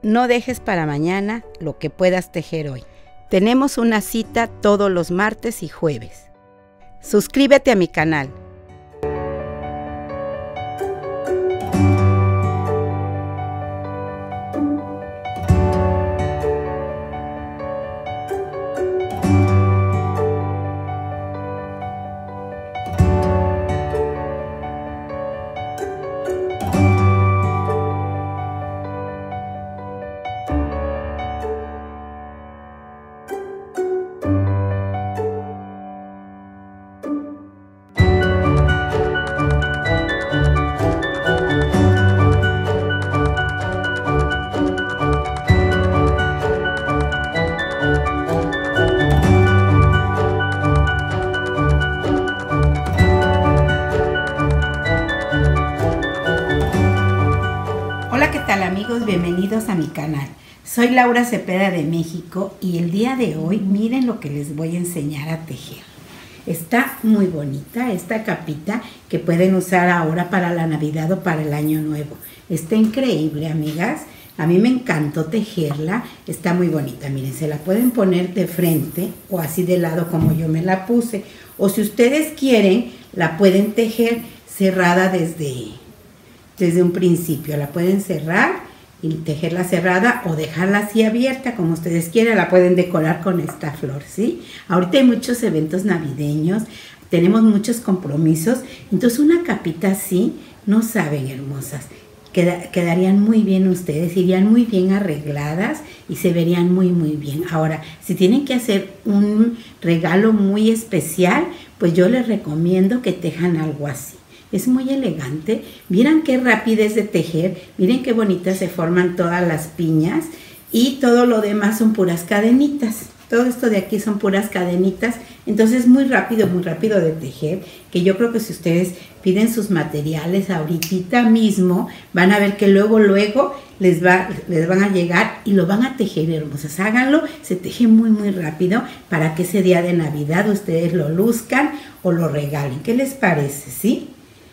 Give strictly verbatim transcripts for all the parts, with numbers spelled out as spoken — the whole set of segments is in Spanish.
No dejes para mañana lo que puedas tejer hoy. Tenemos una cita todos los martes y jueves. Suscríbete a mi canal. Hola, ¿qué tal amigos? Bienvenidos a mi canal. Soy Laura Cepeda de México y el día de hoy miren lo que les voy a enseñar a tejer. Está muy bonita esta capita que pueden usar ahora para la Navidad o para el Año Nuevo. Está increíble, amigas. A mí me encantó tejerla. Está muy bonita. Miren, se la pueden poner de frente o así de lado como yo me la puse. O si ustedes quieren, la pueden tejer cerrada desde... desde un principio. La pueden cerrar y tejerla cerrada o dejarla así abierta como ustedes quieran. La pueden decorar con esta flor, ¿sí? Ahorita hay muchos eventos navideños, tenemos muchos compromisos, entonces una capita así, no saben, hermosas, Queda, quedarían muy bien ustedes, irían muy bien arregladas y se verían muy muy bien. Ahora, si tienen que hacer un regalo muy especial, pues yo les recomiendo que tejan algo así. Es muy elegante. Miren qué rapidez de tejer. Miren qué bonitas se forman todas las piñas. Y todo lo demás son puras cadenitas. Todo esto de aquí son puras cadenitas. Entonces muy rápido, muy rápido de tejer. Que yo creo que si ustedes piden sus materiales ahorita mismo, van a ver que luego, luego les, va, les van a llegar y lo van a tejer, hermosas. Háganlo. Se teje muy, muy rápido para que ese día de Navidad ustedes lo luzcan o lo regalen. ¿Qué les parece? ¿Sí?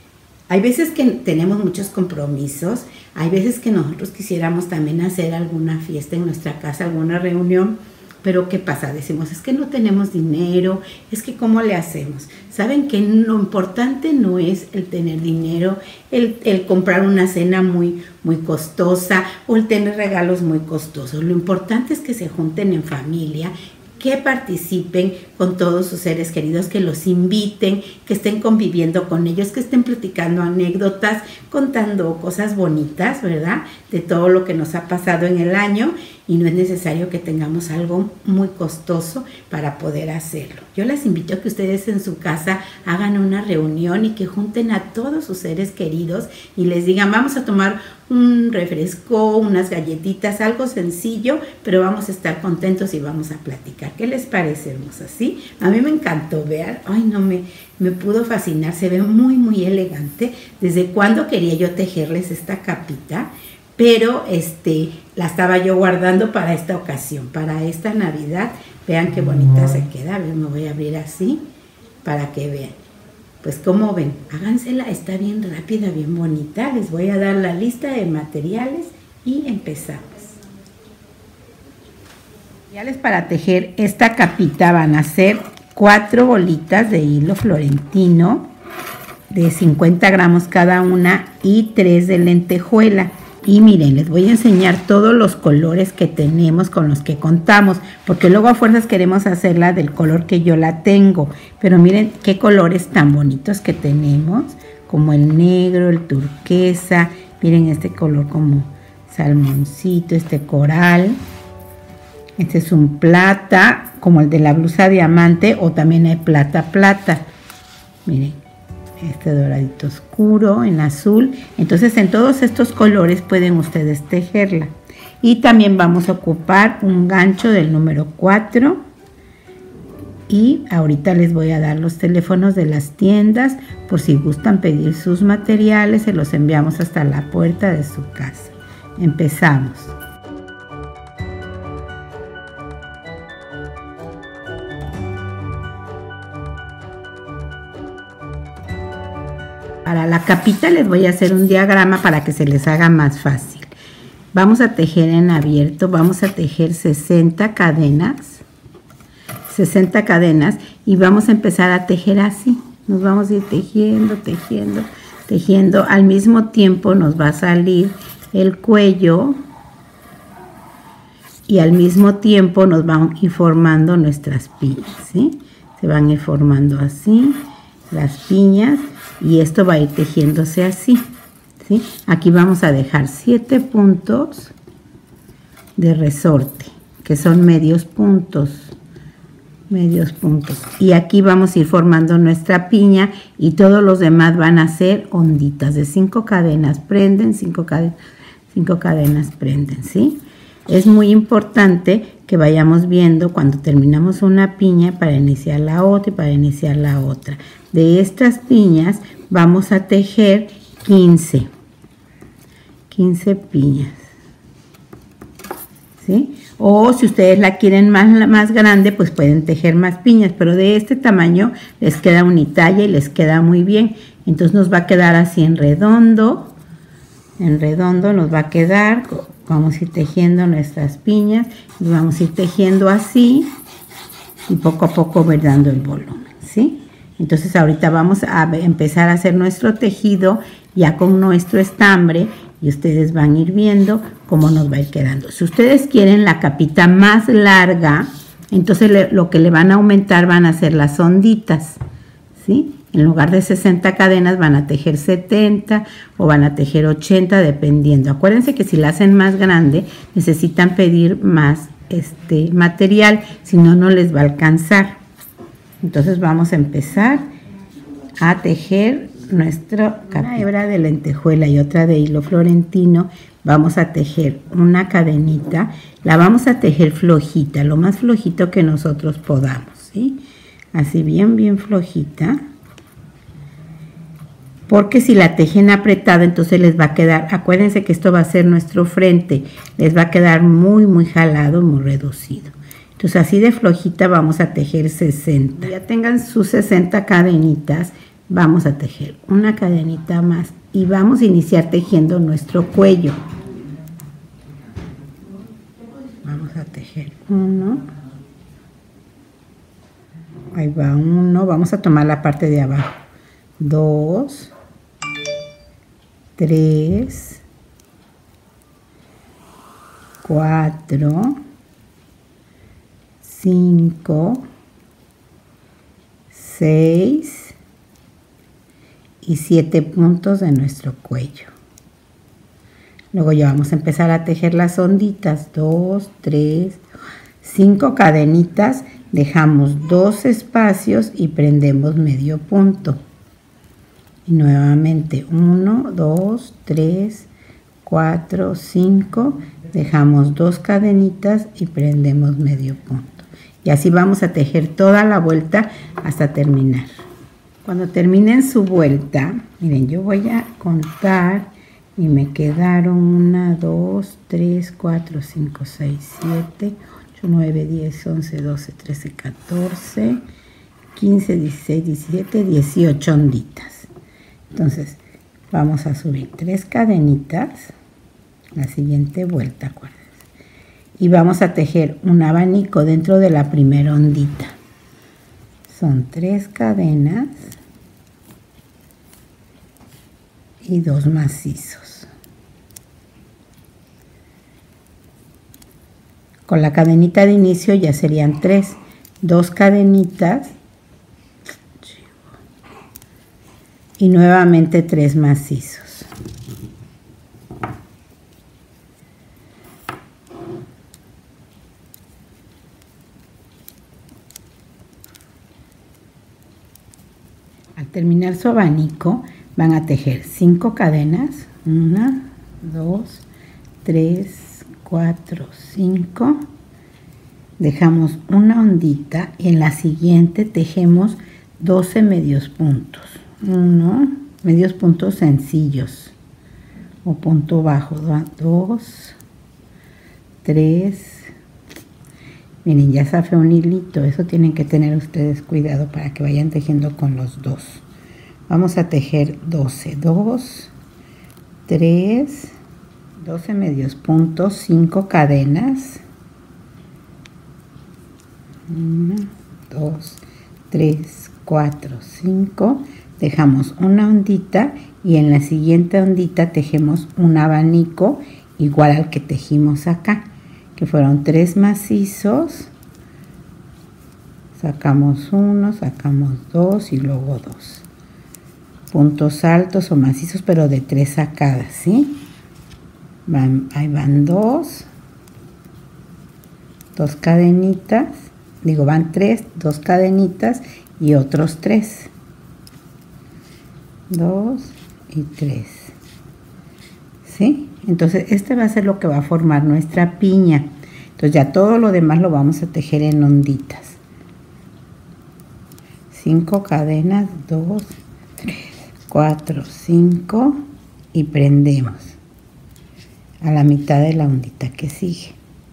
Hay veces que tenemos muchos compromisos, hay veces que nosotros quisiéramos también hacer alguna fiesta en nuestra casa, alguna reunión, pero ¿qué pasa? Decimos, es que no tenemos dinero, es que ¿cómo le hacemos? Saben que lo importante no es el tener dinero, el, el comprar una cena muy, muy costosa o el tener regalos muy costosos. Lo importante es que se junten en familia, que participen con todos sus seres queridos, que los inviten, que estén conviviendo con ellos, que estén platicando anécdotas, contando cosas bonitas, ¿verdad? De todo lo que nos ha pasado en el año y no es necesario que tengamos algo muy costoso para poder hacerlo. Yo les invito a que ustedes en su casa hagan una reunión y que junten a todos sus seres queridos y les digan, vamos a tomar un refresco, unas galletitas, algo sencillo, pero vamos a estar contentos y vamos a platicar. ¿Qué les parece, hermosas? ¿Sí? A mí me encantó, vean, ay no, me, me pudo fascinar, se ve muy muy elegante. ¿Desde cuándo quería yo tejerles esta capita? Pero este, la estaba yo guardando para esta ocasión, para esta Navidad. Vean qué bonita se queda. A ver, me voy a abrir así para que vean. Pues como ven, hágansela, está bien rápida, bien bonita. Les voy a dar la lista de materiales y empezamos. Materiales para tejer esta capita van a ser cuatro bolitas de hilo florentino de cincuenta gramos cada una y tres de lentejuela. Y miren, les voy a enseñar todos los colores que tenemos con los que contamos, porque luego a fuerzas queremos hacerla del color que yo la tengo. Pero miren qué colores tan bonitos que tenemos, como el negro, el turquesa, miren este color como salmoncito, este coral. Este es un plata, como el de la blusa diamante, o también hay plata, plata. Miren. Este doradito oscuro en azul. Entonces en todos estos colores pueden ustedes tejerla. Y también vamos a ocupar un gancho del número cuatro. Y ahorita les voy a dar los teléfonos de las tiendas por si gustan pedir sus materiales, se los enviamos hasta la puerta de su casa. Empezamos. Para la capita les voy a hacer un diagrama para que se les haga más fácil. vamos a tejer en abierto, vamos a tejer sesenta cadenas, sesenta cadenas y vamos a empezar a tejer así. Nos vamos a ir tejiendo, tejiendo, tejiendo. Al mismo tiempo nos va a salir el cuello y al mismo tiempo nos van a ir formando nuestras piñas, ¿sí? Se van a ir formando así las piñas y esto va a ir tejiéndose así, ¿sí? Aquí vamos a dejar siete puntos de resorte, que son medios puntos, medios puntos. Y aquí vamos a ir formando nuestra piña y todos los demás van a ser onditas de cinco cadenas, prenden, cinco cadenas, cinco cadenas, prenden, ¿sí? Es muy importante que vayamos viendo cuando terminamos una piña para iniciar la otra y para iniciar la otra. De estas piñas vamos a tejer quince, quince piñas, ¿sí? O si ustedes la quieren más, más grande, pues pueden tejer más piñas, pero de este tamaño les queda unitalla y les queda muy bien. Entonces nos va a quedar así en redondo, en redondo nos va a quedar. Vamos a ir tejiendo nuestras piñas y vamos a ir tejiendo así y poco a poco ver dando el volumen, ¿sí? Entonces ahorita vamos a empezar a hacer nuestro tejido ya con nuestro estambre y ustedes van a ir viendo cómo nos va a ir quedando. Si ustedes quieren la capita más larga, entonces le, lo que le van a aumentar van a ser las onditas, ¿sí? En lugar de sesenta cadenas van a tejer setenta o van a tejer ochenta dependiendo. Acuérdense que si la hacen más grande necesitan pedir más este, material, si no, no les va a alcanzar. Entonces vamos a empezar a tejer nuestra una hebra de lentejuela y otra de hilo florentino. Vamos a tejer una cadenita, la vamos a tejer flojita, lo más flojito que nosotros podamos, ¿sí? Así bien, bien flojita. Porque si la tejen apretada, entonces les va a quedar, acuérdense que esto va a ser nuestro frente, les va a quedar muy, muy jalado, muy reducido. Entonces así de flojita vamos a tejer sesenta. Ya tengan sus sesenta cadenitas, vamos a tejer una cadenita más y vamos a iniciar tejiendo nuestro cuello. Vamos a tejer uno. Ahí va uno, vamos a tomar la parte de abajo. Dos. Tres, cuatro, cinco, seis y siete puntos de nuestro cuello. Luego ya vamos a empezar a tejer las onditas, dos, tres, cinco cadenitas, dejamos dos espacios y prendemos medio punto. Y nuevamente uno, dos, tres, cuatro, cinco, dejamos dos cadenitas y prendemos medio punto. Y así vamos a tejer toda la vuelta hasta terminar. Cuando terminen su vuelta, miren, yo voy a contar y me quedaron una, dos, tres, cuatro, cinco, seis, siete, ocho, nueve, diez, once, doce, trece, catorce, quince, dieciséis, diecisiete, dieciocho onditas. Entonces vamos a subir tres cadenitas, la siguiente vuelta, acuérdense, y vamos a tejer un abanico dentro de la primera ondita. Son tres cadenas y dos macizos. Con la cadenita de inicio ya serían tres, dos cadenitas y nuevamente tres macizos. Al terminar su abanico van a tejer cinco cadenas, una, dos, tres, cuatro, cinco, dejamos una ondita y en la siguiente tejemos doce medios puntos. Uno, medios puntos sencillos o punto bajo, dos, tres, miren, ya zafé un hilito, eso tienen que tener ustedes cuidado para que vayan tejiendo con los dos. Vamos a tejer doce, dos, tres, doce medios puntos, cinco cadenas, uno, dos, tres, cuatro, cinco, dejamos una ondita y en la siguiente ondita tejemos un abanico igual al que tejimos acá, que fueron tres macizos, sacamos uno, sacamos dos y luego dos puntos altos o macizos, pero de tres sacadas, ¿sí? Van, ahí van dos, dos cadenitas, digo van tres, dos cadenitas y otros tres, dos y tres, ¿sí? Entonces este va a ser lo que va a formar nuestra piña. Entonces ya todo lo demás lo vamos a tejer en onditas. cinco cadenas, dos, tres, cuatro, cinco y prendemos a la mitad de la ondita que sigue.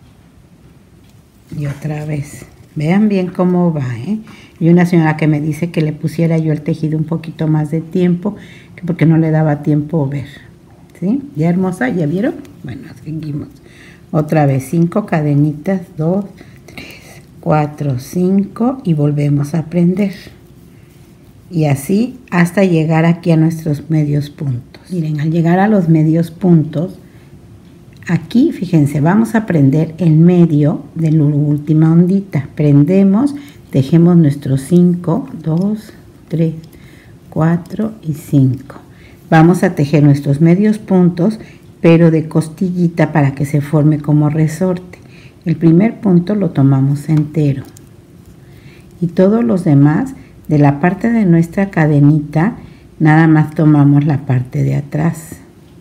Y otra vez, vean bien cómo va, ¿eh? Y una señora que me dice que le pusiera yo el tejido un poquito más de tiempo, que porque no le daba tiempo ver, ¿sí? Ya hermosa, ¿ya vieron? Bueno, seguimos. Otra vez, cinco cadenitas, dos, tres, cuatro, cinco y volvemos a prender. Y así hasta llegar aquí a nuestros medios puntos. Miren, al llegar a los medios puntos, aquí, fíjense, vamos a prender en medio de la última ondita. Prendemos, tejemos nuestros cinco, dos, tres, cuatro y cinco. Vamos a tejer nuestros medios puntos, pero de costillita para que se forme como resorte. El primer punto lo tomamos entero. Y todos los demás, de la parte de nuestra cadenita, nada más tomamos la parte de atrás.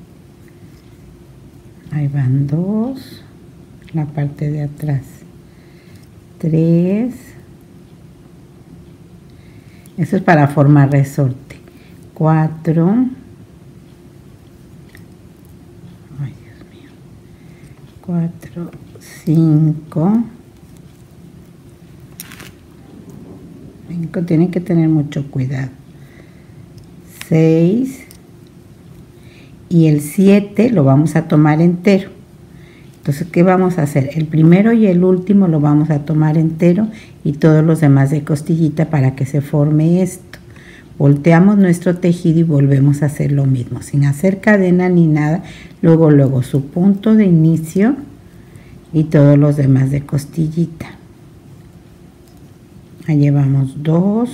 Ahí van dos, la parte de atrás, tres, eso es para formar resorte, cuatro, ay Dios mío, cuatro, cinco, cinco, tienen que tener mucho cuidado, seis, y el siete lo vamos a tomar entero. Entonces, ¿qué vamos a hacer? El primero y el último lo vamos a tomar entero y todos los demás de costillita para que se forme esto. Volteamos nuestro tejido y volvemos a hacer lo mismo, sin hacer cadena ni nada. Luego, luego su punto de inicio y todos los demás de costillita. Ahí llevamos dos,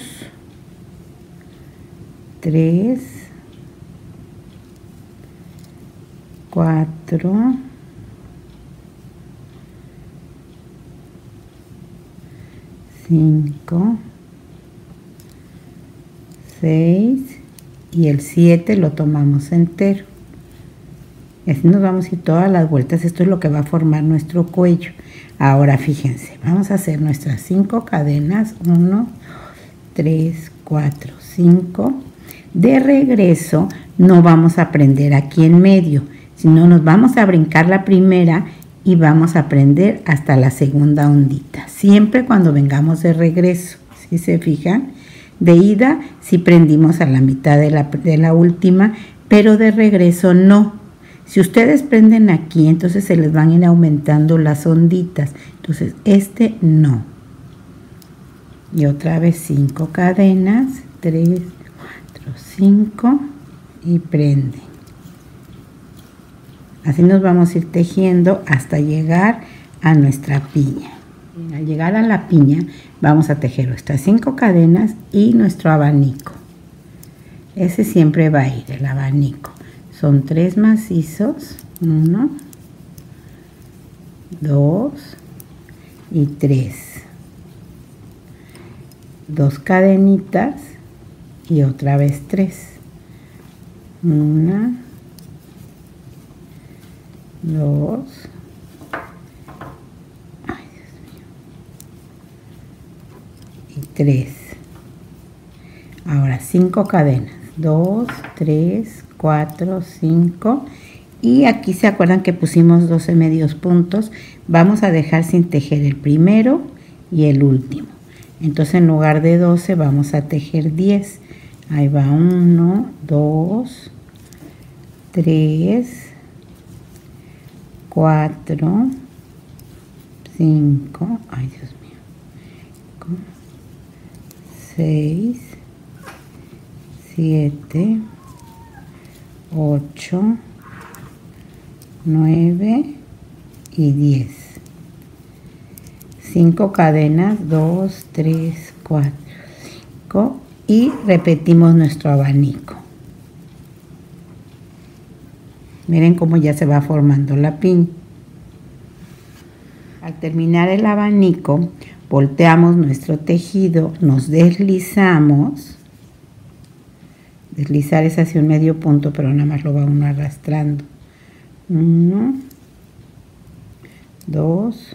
tres, cuatro, cinco, seis y el siete lo tomamos entero. Y así nos vamos a ir todas las vueltas. Esto es lo que va a formar nuestro cuello. Ahora fíjense, vamos a hacer nuestras cinco cadenas, uno, tres, cuatro, cinco. De regreso no vamos a prender aquí en medio, sino nos vamos a brincar la primera y vamos a prender hasta la segunda ondita. Siempre cuando vengamos de regreso, ¿sí se fijan? De ida sí prendimos a la mitad de la, de la última, pero de regreso no. Si ustedes prenden aquí, entonces se les van a ir aumentando las onditas. Entonces este no. Y otra vez cinco cadenas, tres, cuatro, cinco y prenden. Así nos vamos a ir tejiendo hasta llegar a nuestra piña. Al llegar a la piña vamos a tejer nuestras cinco cadenas y nuestro abanico. Ese siempre va a ir, el abanico. Son tres macizos, uno, dos y tres. Dos cadenitas y otra vez tres. Una, dos, ay Dios mío, y tres. Ahora cinco cadenas, dos, tres, cuatro, cinco, y aquí se acuerdan que pusimos doce medios puntos. Vamos a dejar sin tejer el primero y el último. Entonces en lugar de doce vamos a tejer diez. Ahí va uno, dos, tres, cuatro, cinco, ay Dios mío, seis, siete, ocho, nueve y diez. cinco cadenas, dos, tres, cuatro, cinco y repetimos nuestro abanico. Miren cómo ya se va formando la piña. Al terminar el abanico, volteamos nuestro tejido, nos deslizamos. Deslizar es hacia un medio punto, pero nada más lo va uno arrastrando. Uno, dos,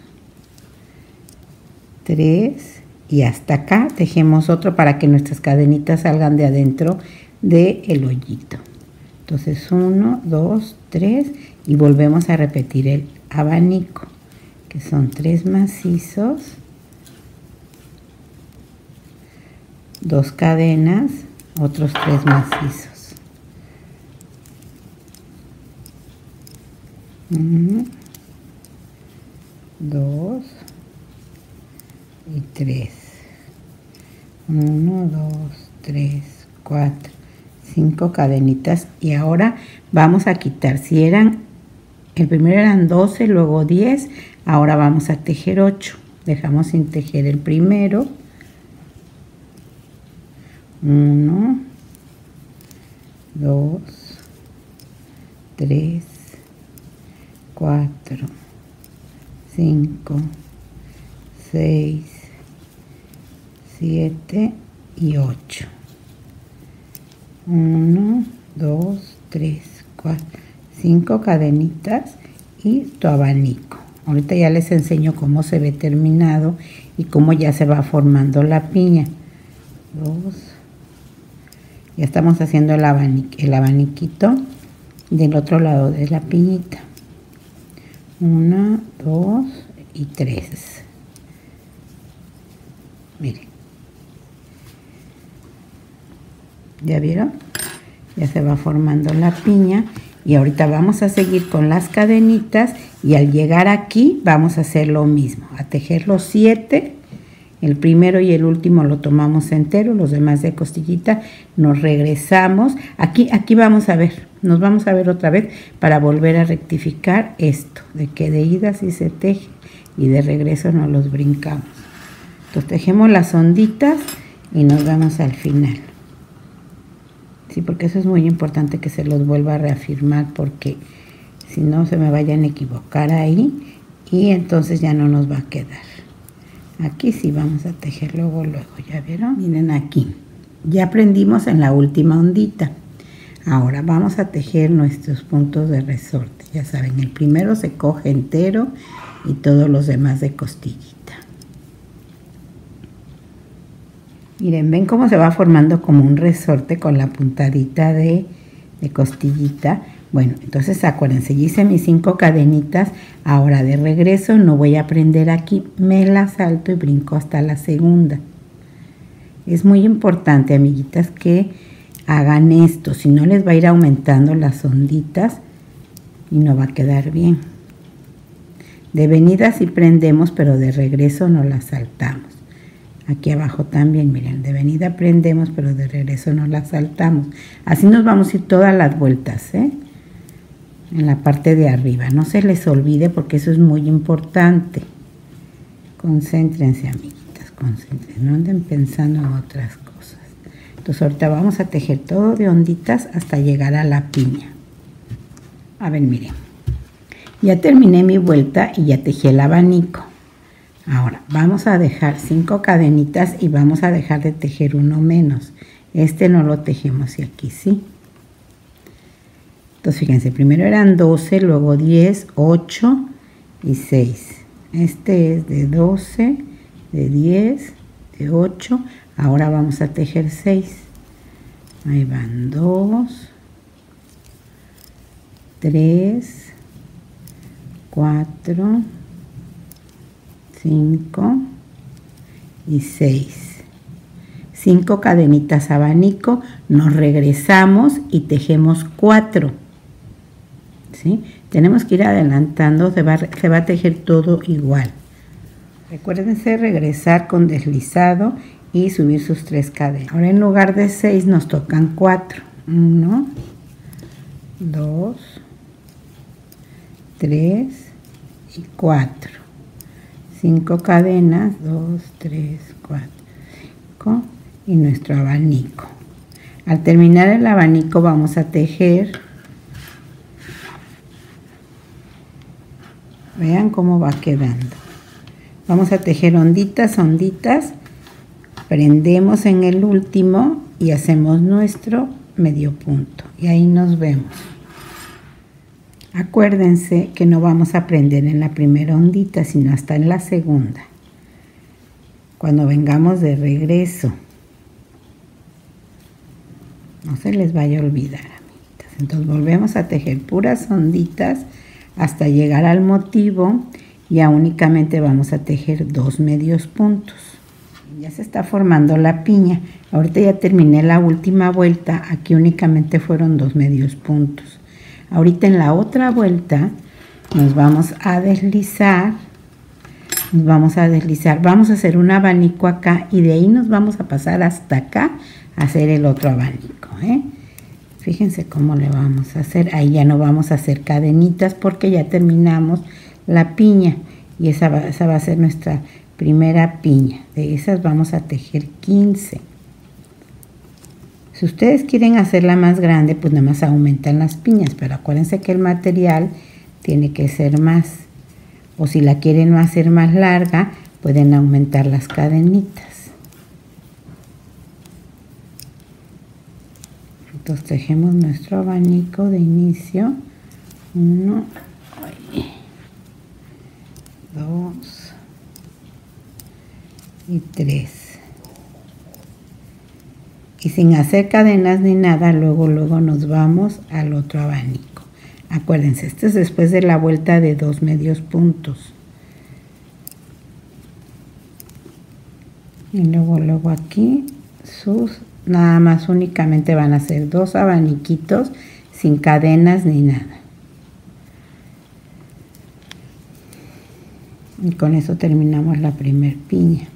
tres y hasta acá tejemos otro para que nuestras cadenitas salgan de adentro del hoyito. Entonces uno, dos, tres y volvemos a repetir el abanico, que son tres macizos, dos cadenas, otros tres macizos. Uno, dos y tres. Uno, dos, tres, cuatro, cinco cadenitas. Y ahora vamos a quitar, si eran, el primero eran doce, luego diez, ahora vamos a tejer ocho. Dejamos sin tejer el primero. uno, dos, tres, cuatro, cinco, seis, siete y ocho. uno, dos, tres, cuatro, cinco cadenitas y tu abanico. Ahorita ya les enseño cómo se ve terminado y cómo ya se va formando la piña. Dos. Ya estamos haciendo el, abanico, el abaniquito del otro lado de la piñita. Una, dos y tres. Miren. ¿Ya vieron? Ya se va formando la piña. Y ahorita vamos a seguir con las cadenitas. Y al llegar aquí vamos a hacer lo mismo. A tejer los siete. El primero y el último lo tomamos entero, los demás de costillita, nos regresamos. Aquí, aquí vamos a ver, nos vamos a ver otra vez para volver a rectificar esto, de que de ida sí se teje y de regreso nos los brincamos. Entonces tejemos las onditas y nos vamos al final. Sí, porque eso es muy importante que se los vuelva a reafirmar, porque si no se me vayan a equivocar ahí y entonces ya no nos va a quedar. Aquí sí vamos a tejer luego, luego, ¿ya vieron? Miren aquí, ya prendimos en la última ondita. Ahora vamos a tejer nuestros puntos de resorte. Ya saben, el primero se coge entero y todos los demás de costillita. Miren, ven cómo se va formando como un resorte con la puntadita de, de costillita. Bueno, entonces acuérdense, yo hice mis cinco cadenitas, ahora de regreso no voy a prender aquí, me la salto y brinco hasta la segunda. Es muy importante, amiguitas, que hagan esto, si no les va a ir aumentando las onditas y no va a quedar bien. De venida sí prendemos, pero de regreso no la saltamos. Aquí abajo también, miren, de venida prendemos, pero de regreso no la saltamos. Así nos vamos a ir todas las vueltas, ¿eh? En la parte de arriba, no se les olvide porque eso es muy importante. Concéntrense, amiguitas, concéntrense, no anden pensando en otras cosas. Entonces ahorita vamos a tejer todo de onditas hasta llegar a la piña. A ver, miren, ya terminé mi vuelta y ya tejí el abanico. Ahora vamos a dejar cinco cadenitas y vamos a dejar de tejer uno menos. Este no lo tejemos y aquí sí. Entonces fíjense, primero eran doce, luego diez, ocho y seis. Este es de doce, de diez, de ocho. Ahora vamos a tejer seis. Ahí van dos, tres, cuatro, cinco y seis. cinco cadenitas abanico, nos regresamos y tejemos cuatro. ¿sí? Tenemos que ir adelantando, se va, se va a tejer todo igual. Recuérdense regresar con deslizado y subir sus tres cadenas. Ahora en lugar de seis nos tocan cuatro. uno, dos, tres y cuatro. cinco cadenas, dos, tres, cuatro. cinco, y nuestro abanico. Al terminar el abanico vamos a tejer. Vean cómo va quedando. Vamos a tejer onditas, onditas. Prendemos en el último y hacemos nuestro medio punto. Y ahí nos vemos. Acuérdense que no vamos a prender en la primera ondita, sino hasta en la segunda. Cuando vengamos de regreso. No se les vaya a olvidar, amiguitas. Entonces volvemos a tejer puras onditas hasta llegar al motivo. Ya únicamente vamos a tejer dos medios puntos. Ya se está formando la piña. Ahorita ya terminé la última vuelta. Aquí únicamente fueron dos medios puntos. Ahorita en la otra vuelta nos vamos a deslizar. Nos vamos a deslizar. Vamos a hacer un abanico acá y de ahí nos vamos a pasar hasta acá a hacer el otro abanico, ¿eh? Fíjense cómo le vamos a hacer. Ahí ya no vamos a hacer cadenitas porque ya terminamos la piña. Y esa va, esa va a ser nuestra primera piña. De esas vamos a tejer quince. Si ustedes quieren hacerla más grande, pues nada más aumentan las piñas. Pero acuérdense que el material tiene que ser más. O si la quieren hacer más larga, pueden aumentar las cadenitas. Entonces tejemos nuestro abanico de inicio. Uno, dos y tres. Y sin hacer cadenas ni nada, luego luego nos vamos al otro abanico. Acuérdense, esto es después de la vuelta de dos medios puntos. Y luego luego aquí sus nada más únicamente van a ser dos abaniquitos sin cadenas ni nada. Y con eso terminamos la primer piña.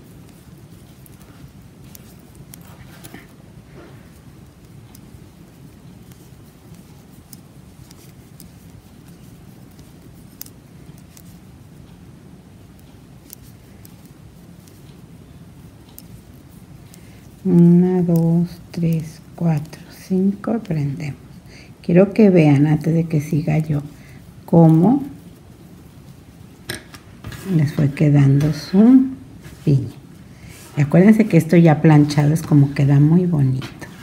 Una, dos, tres, cuatro, cinco, prendemos. Quiero que vean antes de que siga yo cómo les fue quedando su piña. Y acuérdense que esto ya planchado es como queda muy bonito.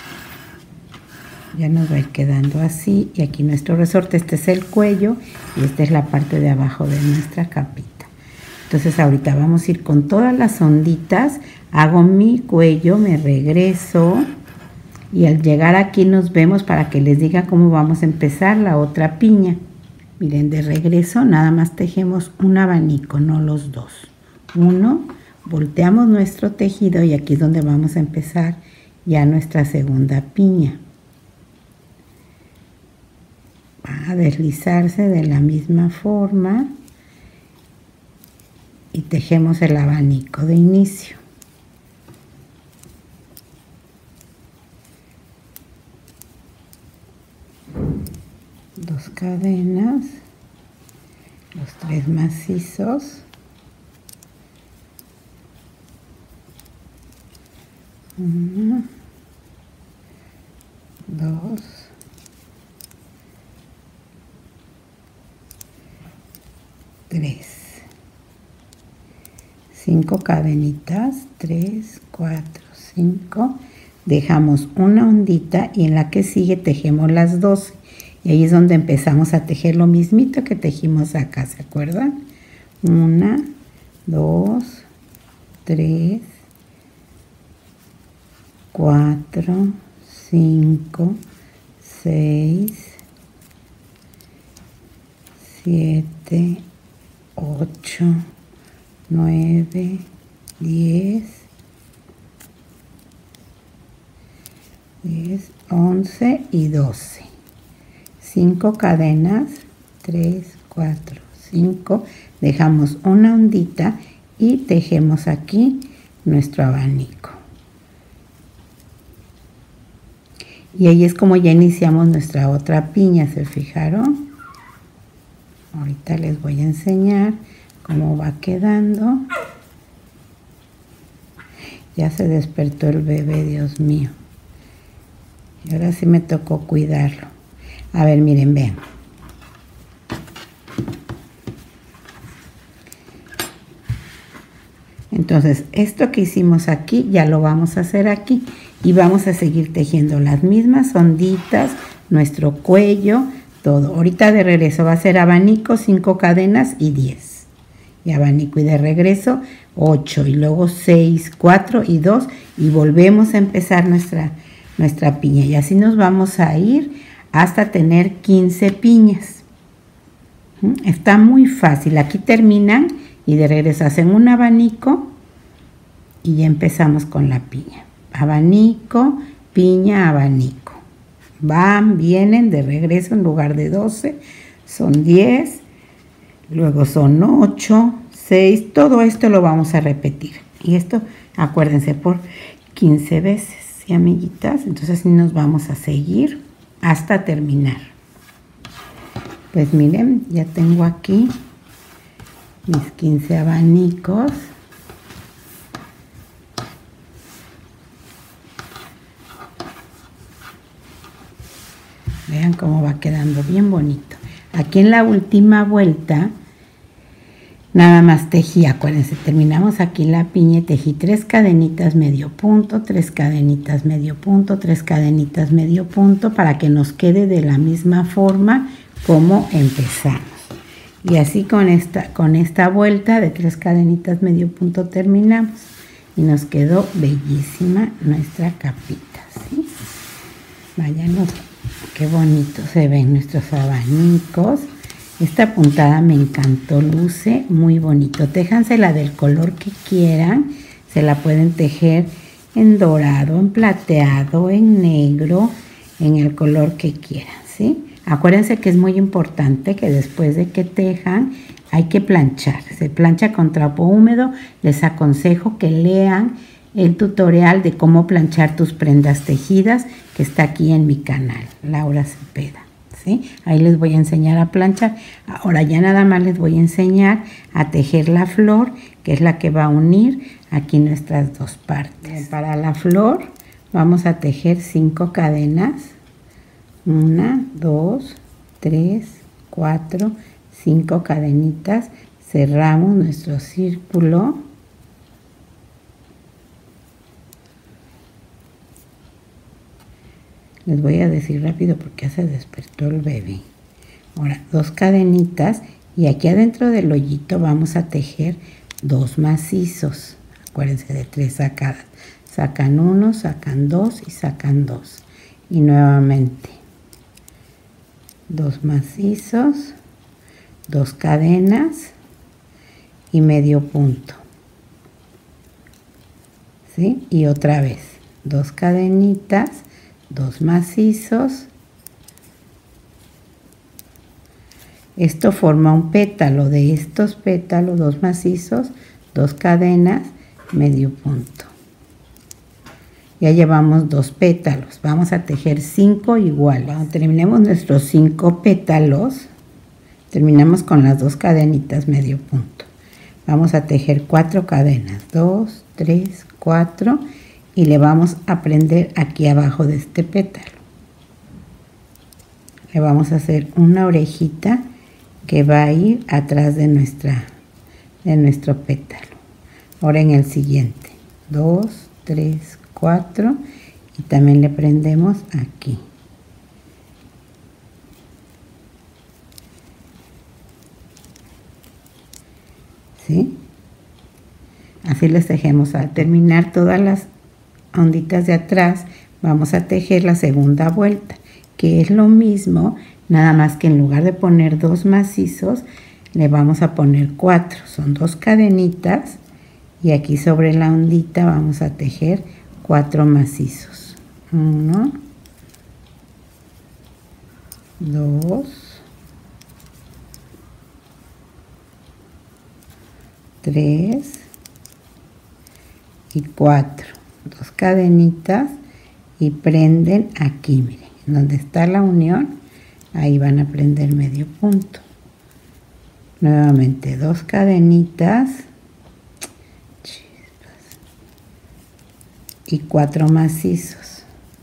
Ya nos va a ir quedando así. Y aquí nuestro resorte, este es el cuello y esta es la parte de abajo de nuestra capita. Entonces ahorita vamos a ir con todas las onditas. Hago mi cuello, me regreso y al llegar aquí nos vemos para que les diga cómo vamos a empezar la otra piña. Miren, de regreso nada más tejemos un abanico, no los dos. Uno, volteamos nuestro tejido y aquí es donde vamos a empezar ya nuestra segunda piña. Va a deslizarse de la misma forma y tejemos el abanico de inicio. Dos cadenas, los tres macizos, una, dos, tres, cinco cadenitas, tres, cuatro, cinco, dejamos una ondita y en la que sigue tejemos las doce. Y ahí es donde empezamos a tejer lo mismito que tejimos acá, ¿se acuerdan? Una, dos, tres, cuatro, cinco, seis, siete, ocho, nueve, diez, diez, once y doce. cinco cadenas, tres, cuatro, cinco, dejamos una ondita y tejemos aquí nuestro abanico. Y ahí es como ya iniciamos nuestra otra piña, ¿se fijaron? Ahorita les voy a enseñar cómo va quedando. Ya se despertó el bebé, Dios mío. Y ahora sí me tocó cuidarlo. A ver, miren, vean. Entonces, esto que hicimos aquí, ya lo vamos a hacer aquí. Y vamos a seguir tejiendo las mismas onditas, nuestro cuello, todo. Ahorita de regreso va a ser abanico, cinco cadenas y diez. Y abanico y de regreso ocho y luego seis, cuatro y dos. Y volvemos a empezar nuestra, nuestra piña. Y así nos vamos a ir hasta tener quince piñas. Está muy fácil. Aquí terminan y de regreso hacen un abanico y ya empezamos con la piña. Abanico, piña, abanico. Van, vienen de regreso en lugar de doce, son diez, luego son ocho, seis, todo esto lo vamos a repetir. Y esto, acuérdense, por quince veces, ¿sí, amiguitas? Entonces así nos vamos a seguir hasta terminar. Pues miren, ya tengo aquí mis quince abanicos. Vean cómo va quedando bien bonito. Aquí en la última vuelta, nada más tejí, acuérdense, terminamos aquí la piña y tejí tres cadenitas medio punto, tres cadenitas medio punto, tres cadenitas medio punto, para que nos quede de la misma forma como empezamos. Y así con esta, con esta vuelta de tres cadenitas medio punto terminamos. Y nos quedó bellísima nuestra capita, ¿sí? Váyanos. Qué bonito se ven nuestros abanicos. Esta puntada me encantó, luce muy bonito. Téjansela del color que quieran. Se la pueden tejer en dorado, en plateado, en negro, en el color que quieran, ¿sí? Acuérdense que es muy importante que después de que tejan hay que planchar. Se plancha con trapo húmedo. Les aconsejo que lean el tutorial de cómo planchar tus prendas tejidas que está aquí en mi canal, Laura Cepeda, ¿sí? Ahí les voy a enseñar a planchar. Ahora ya nada más les voy a enseñar a tejer la flor, que es la que va a unir aquí nuestras dos partes. Para la flor vamos a tejer cinco cadenas. Una, dos, tres, cuatro, cinco cadenitas. Cerramos nuestro círculo. Les voy a decir rápido porque ya se despertó el bebé. Ahora, dos cadenitas y aquí adentro del hoyito vamos a tejer dos macizos. Acuérdense, de tres sacadas. Sacan uno, sacan dos y sacan dos. Y nuevamente, dos macizos, dos cadenas y medio punto. ¿Sí? Y otra vez, dos cadenitas, dos macizos. Esto forma un pétalo. De estos pétalos, dos macizos, dos cadenas, medio punto. Ya llevamos dos pétalos. Vamos a tejer cinco iguales. Cuando terminemos nuestros cinco pétalos, terminamos con las dos cadenitas medio punto. Vamos a tejer cuatro cadenas. Dos, tres, cuatro. Y le vamos a prender aquí abajo de este pétalo. Le vamos a hacer una orejita que va a ir atrás de, nuestra, de nuestro pétalo. Ahora en el siguiente. Dos, tres, cuatro. Y también le prendemos aquí. ¿Sí? Así les tejemos. Al terminar todas las onditas de atrás, vamos a tejer la segunda vuelta, que es lo mismo, nada más que en lugar de poner dos macizos, le vamos a poner cuatro. Son dos cadenitas y aquí sobre la ondita vamos a tejer cuatro macizos. Uno, dos, tres y cuatro. Dos cadenitas y prenden aquí, miren, donde está la unión, ahí van a prender medio punto. Nuevamente dos cadenitas y cuatro macizos.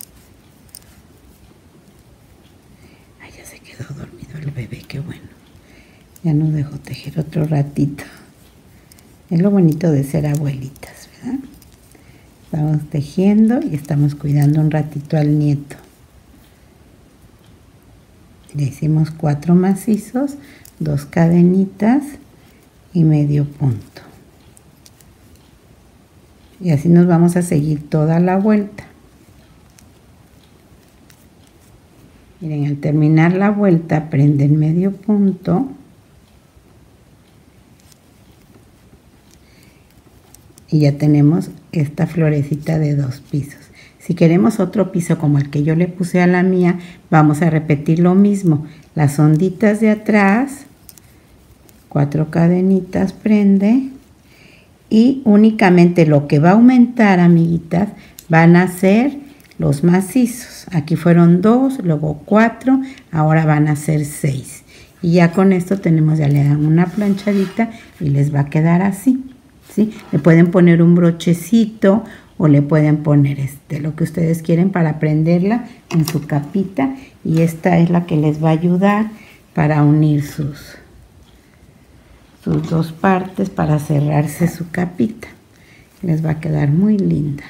Ay, ya se quedó dormido el bebé, qué bueno. Ya nos dejó tejer otro ratito. Es lo bonito de ser abuelitas, ¿verdad? Estamos tejiendo y estamos cuidando un ratito al nieto. Le hicimos cuatro macizos, dos cadenitas y medio punto. Y así nos vamos a seguir toda la vuelta. Miren, al terminar la vuelta prenden medio punto. Y ya tenemos esta florecita de dos pisos. Si queremos otro piso como el que yo le puse a la mía, vamos a repetir lo mismo. Las onditas de atrás, cuatro cadenitas prende. Y únicamente lo que va a aumentar, amiguitas, van a ser los macizos. Aquí fueron dos, luego cuatro, ahora van a ser seis. Y ya con esto tenemos, ya le dan una planchadita y les va a quedar así. ¿Sí? Le pueden poner un brochecito o le pueden poner este, lo que ustedes quieren para prenderla en su capita. Y esta es la que les va a ayudar para unir sus, sus dos partes para cerrarse su capita. Les va a quedar muy linda.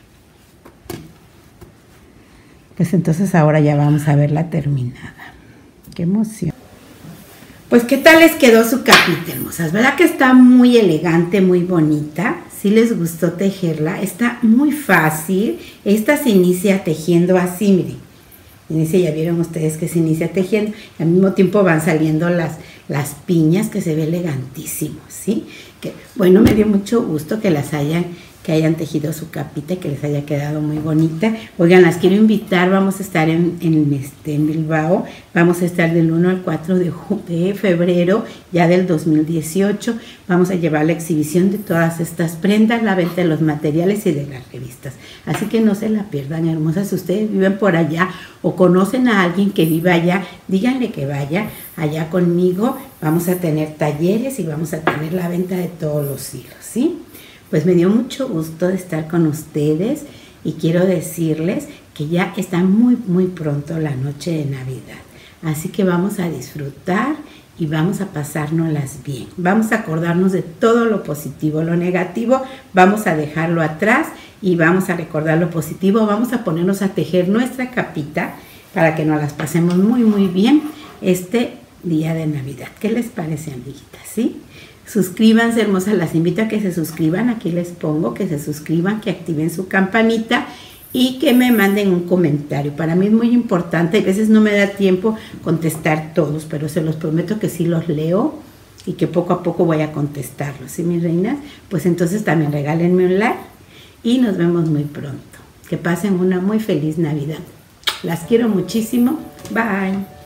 Pues entonces ahora ya vamos a verla terminada. ¡Qué emoción! Pues, ¿qué tal les quedó su capita, hermosas? ¿Verdad que está muy elegante, muy bonita? Si les gustó tejerla, está muy fácil. Esta se inicia tejiendo así, miren. Inicia, ya vieron ustedes que se inicia tejiendo. Y al mismo tiempo van saliendo las, las piñas, que se ve elegantísimo, ¿sí? Que, bueno, me dio mucho gusto que las hayan... que hayan tejido su capita y que les haya quedado muy bonita. Oigan, las quiero invitar, vamos a estar en, en, este, en Bilbao, vamos a estar del uno al cuatro de, de febrero ya del dos mil dieciocho, vamos a llevar la exhibición de todas estas prendas, la venta de los materiales y de las revistas, así que no se la pierdan, hermosas. Si ustedes viven por allá o conocen a alguien que viva allá, díganle que vaya allá conmigo, vamos a tener talleres y vamos a tener la venta de todos los hilos, ¿sí? Pues me dio mucho gusto de estar con ustedes y quiero decirles que ya está muy, muy pronto la noche de Navidad. Así que vamos a disfrutar y vamos a pasárnoslas bien. Vamos a acordarnos de todo lo positivo, lo negativo vamos a dejarlo atrás y vamos a recordar lo positivo. Vamos a ponernos a tejer nuestra capita para que nos las pasemos muy, muy bien este día de Navidad. ¿Qué les parece, amiguitas? ¿Sí? Suscríbanse, hermosas, las invito a que se suscriban, aquí les pongo que se suscriban, que activen su campanita y que me manden un comentario. Para mí es muy importante, a veces no me da tiempo contestar todos, pero se los prometo que sí los leo y que poco a poco voy a contestarlos, ¿sí, mis reinas? Pues entonces también regálenme un like y nos vemos muy pronto. Que pasen una muy feliz Navidad. Las quiero muchísimo. Bye.